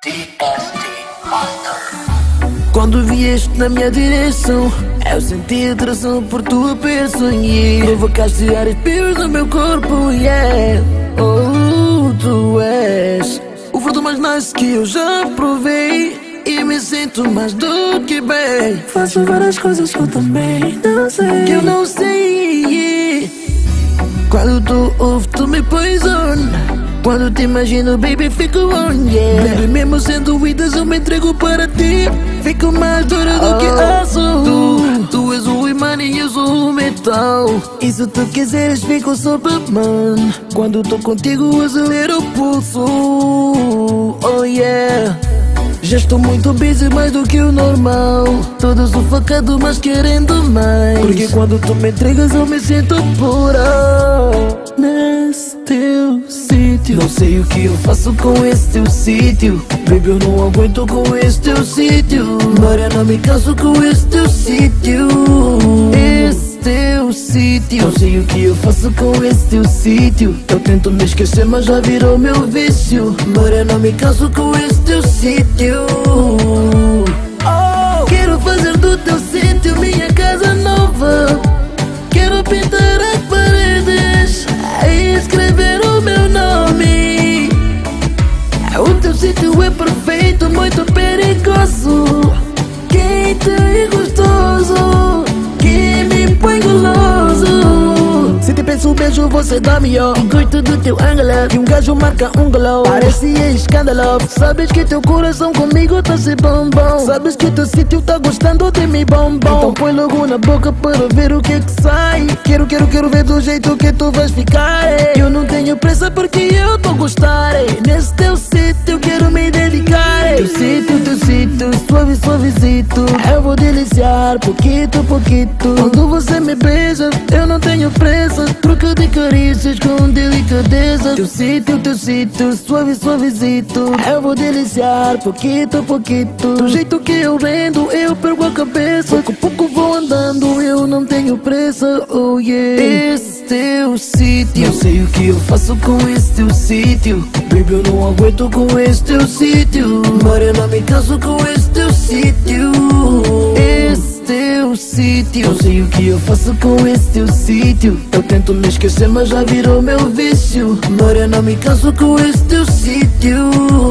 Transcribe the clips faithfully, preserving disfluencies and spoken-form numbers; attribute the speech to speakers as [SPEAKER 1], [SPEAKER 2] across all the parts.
[SPEAKER 1] D S T Master.
[SPEAKER 2] Quando vieste na minha direção, eu senti atração por tua pessoa, yeah. Provocaste arrepios no meu corpo, yeah. Oh, tu és o fruto mais nice que eu já provei, e me sinto mais do que bem. Faço várias coisas que eu também não sei, que eu não sei, yeah. Quando tu ouves, tu me pões on. Quando te imagino, baby, fico on, yeah. Baby, mesmo sendo idas, eu me entrego para ti. Fico mais duro do que aço. Tu, tu és o imã e eu sou o metal. E se tu quiseres, fico Superman. Quando tô contigo, acelero o pulso. Oh yeah. Já estou muito busy, mais do que o normal. Todo sufocado, mas querendo mais. Porque quando tu me entregas, eu me sinto pura. Nesse teu sítio, não sei o que eu faço com esse teu sítio. Baby, eu não aguento com esse teu sítio. Maria, não me canso com esse teu sítio. Esse teu sítio, não sei o que eu faço com esse teu sítio. Eu tento me esquecer, mas já virou meu vício. Maria, não me canso com esse teu sítio. Oh, quero fazer do teu sítio minha casa nova. Quero pintar as paredes e escrever o meu nome. O teu sítio é perfeito, muito perigoso, quente e gostoso, que me põe guloso. Se te peço um beijo, você dá-me, ó. Gosto do teu ângulo, que um gajo marca um glow. Parece escândalo. Sabes que teu coração comigo tá se bombom. Sabes que teu sítio tá gostando de mim, bombom. Então põe logo na boca para ver o que que sai. Quero, quero, quero ver do jeito que tu vais ficar. Eu não tenho pressa porque eu tô gostar. Nesse teu sítio quero me dedicar. Teu sítio, teu sítio, suave, suavecito. Eu vou deliciar, pouquito, pouquito. Quando você me beija, eu não tenho pressa. Troca de carícias com delicadeza. Teu sítio, teu sítio, suave, suavecito. Eu vou deliciar, pouquito, pouquito. Do jeito que eu rendo, eu perco a cabeça. Pouco a pouco vou andando, eu não tenho pressa, oh yeah. Esse teu sítio, não sei o que eu faço com esse teu sítio. Baby, eu não aguento com esse teu sítio. Maria, não me canso com esse teu sítio. Esse teu sítio, não sei o que eu faço com esse teu sítio. Eu tento me esquecer, mas já virou meu vício. Maria, não me canso com esse teu sítio.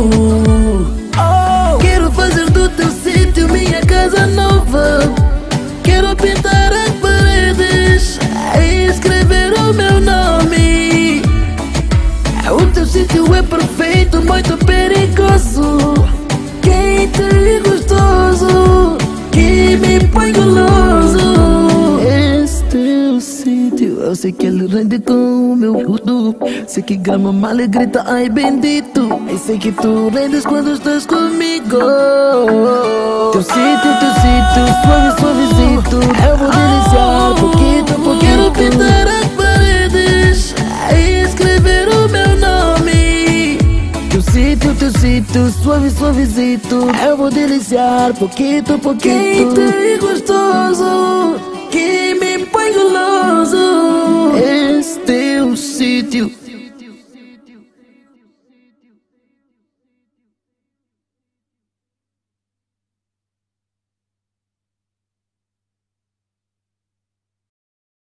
[SPEAKER 2] Oh, quero fazer do teu sítio minha casa nova. Quero pintar as paredes e escrever o meu nome. O teu sítio é perfeito, muito perigoso, quente e gostoso, que me põe guloso. Esse teu sítio, eu sei que ele rende com o meu rudo. Sei que grama mal e grita, ai bendito. Eu sei que tu rendes quando estás comigo. Teu sítio, teu sítio, suave, suavecito. Eu vou deliciar, pouquito, pouquito. Quero pintar as paredes e escrever o meu nome. Teu sítio, teu sítio, suave, suavecito. Eu vou deliciar, pouquito, pouquito. Quente e gostoso.